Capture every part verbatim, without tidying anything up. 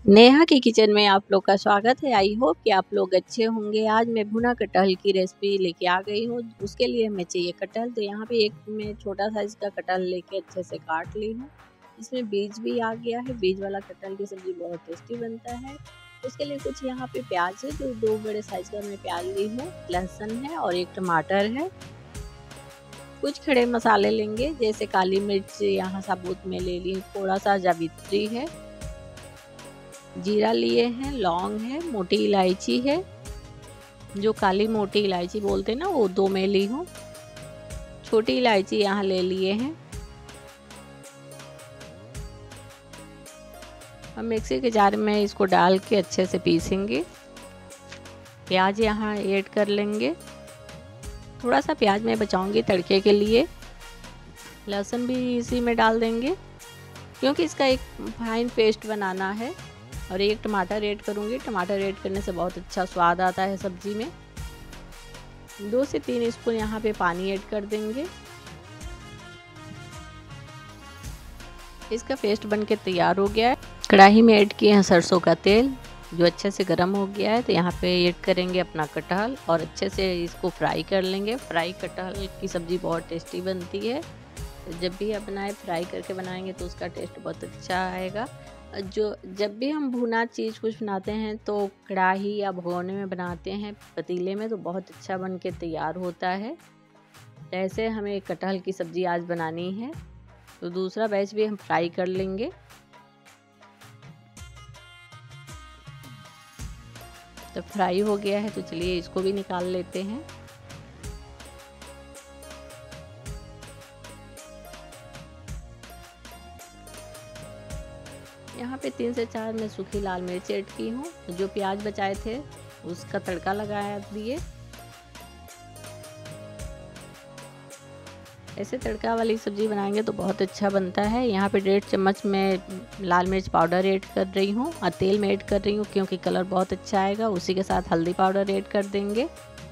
नेहा की किचन में आप लोग का स्वागत है। आई होप कि आप लोग अच्छे होंगे। आज मैं भुना कटहल की रेसिपी लेके आ गई हूँ। उसके लिए हमें चाहिए कटहल। तो यहाँ पे एक मैं छोटा साइज का कटहल लेके अच्छे से काट ली हूँ। इसमें बीज भी आ गया है। बीज वाला कटहल की सब्जी बहुत टेस्टी बनता है। उसके लिए कुछ यहाँ पे प्याज है, जो दो बड़े साइज का मैं प्याज ली हूँ, लहसुन है और एक टमाटर है। कुछ खड़े मसाले लेंगे, जैसे काली मिर्च यहाँ साबुत में ले ली, थोड़ा सा जावित्री है, जीरा लिए हैं, लौंग है, मोटी इलायची है, जो काली मोटी इलायची बोलते हैं ना, वो दो मैं ली हूँ। छोटी इलायची यहाँ ले लिए हैं। हम मिक्सी के जार में इसको डाल के अच्छे से पीसेंगे। प्याज यहाँ ऐड कर लेंगे। थोड़ा सा प्याज मैं बचाऊंगी तड़के के लिए। लहसुन भी इसी में डाल देंगे, क्योंकि इसका एक फाइन पेस्ट बनाना है। और एक टमाटर ऐड करूँगी। टमाटर ऐड करने से बहुत अच्छा स्वाद आता है सब्जी में। दो से तीन स्पून यहाँ पे पानी ऐड कर देंगे। इसका पेस्ट बनके तैयार हो गया है। कढ़ाई में ऐड किए हैं सरसों का तेल, जो अच्छे से गर्म हो गया है। तो यहाँ पे ऐड करेंगे अपना कटहल और अच्छे से इसको फ्राई कर लेंगे। फ्राई कटहल की सब्ज़ी बहुत टेस्टी बनती है। जब भी आप बनाए फ्राई करके बनाएंगे तो उसका टेस्ट बहुत अच्छा आएगा। जो जब भी हम भुना चीज़ कुछ बनाते हैं तो कढ़ाई या भगोने में बनाते हैं, पतीले में, तो बहुत अच्छा बन के तैयार होता है। ऐसे हमें कटहल की सब्ज़ी आज बनानी है। तो दूसरा बैच भी हम फ्राई कर लेंगे। तो फ्राई हो गया है, तो चलिए इसको भी निकाल लेते हैं। यहाँ पे तीन से चार मैं सूखी लाल मिर्च ऐड की हूँ। जो प्याज बचाए थे उसका तड़का लगाया दिए। ऐसे तड़का वाली सब्ज़ी बनाएंगे तो बहुत अच्छा बनता है। यहाँ पे डेढ़ चम्मच में लाल मिर्च पाउडर ऐड कर रही हूँ और तेल में ऐड कर रही हूँ, क्योंकि कलर बहुत अच्छा आएगा। उसी के साथ हल्दी पाउडर ऐड कर देंगे।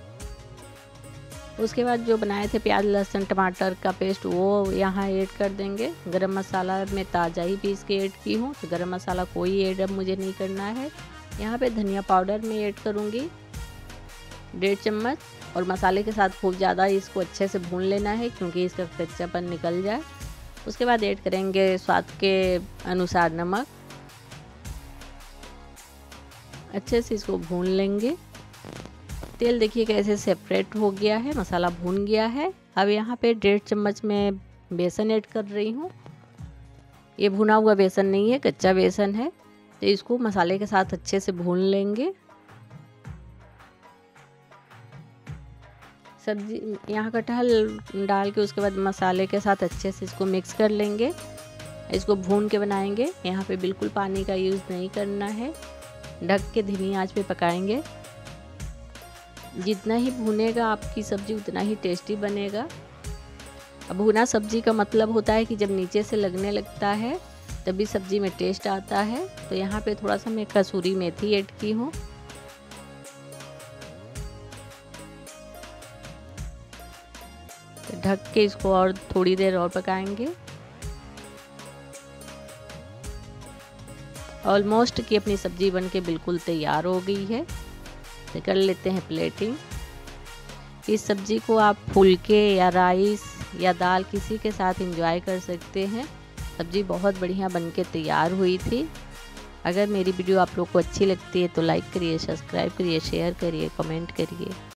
उसके बाद जो बनाए थे प्याज लहसुन टमाटर का पेस्ट, वो यहाँ ऐड कर देंगे। गरम मसाला में ताज़ा ही पीस के ऐड की हूँ, तो गरम मसाला कोई ऐड अब मुझे नहीं करना है। यहाँ पे धनिया पाउडर में ऐड करूँगी डेढ़ चम्मच। और मसाले के साथ खूब ज़्यादा इसको अच्छे से भून लेना है, क्योंकि इसका कच्चापन निकल जाए। उसके बाद ऐड करेंगे स्वाद के अनुसार नमक। अच्छे से इसको भून लेंगे। तेल देखिए कैसे सेपरेट हो गया है, मसाला भून गया है। अब यहाँ पे डेढ़ चम्मच में बेसन ऐड कर रही हूँ। ये भुना हुआ बेसन नहीं है, कच्चा बेसन है। तो इसको मसाले के साथ अच्छे से भून लेंगे। सब्जी यहाँ कटहल डाल के उसके बाद मसाले के साथ अच्छे से इसको मिक्स कर लेंगे। इसको भून के बनाएंगे। यहाँ पे बिल्कुल पानी का यूज़ नहीं करना है। ढक के धीमी आंच पे पकाएंगे। जितना ही भुनेगा आपकी सब्ज़ी उतना ही टेस्टी बनेगा। अब भुना सब्ज़ी का मतलब होता है कि जब नीचे से लगने लगता है तभी सब्ज़ी में टेस्ट आता है। तो यहाँ पे थोड़ा सा मैं कसूरी मेथी ऐड की हूँ। तो ढक के इसको और थोड़ी देर और पकाएंगे। ऑलमोस्ट कि अपनी सब्ज़ी बनके बिल्कुल तैयार हो गई है। तो कर लेते हैं प्लेटिंग। इस सब्ज़ी को आप फुलके या राइस या दाल किसी के साथ एंजॉय कर सकते हैं। सब्ज़ी बहुत बढ़िया बनके तैयार हुई थी। अगर मेरी वीडियो आप लोग को अच्छी लगती है तो लाइक करिए, सब्सक्राइब करिए, शेयर करिए, कमेंट करिए।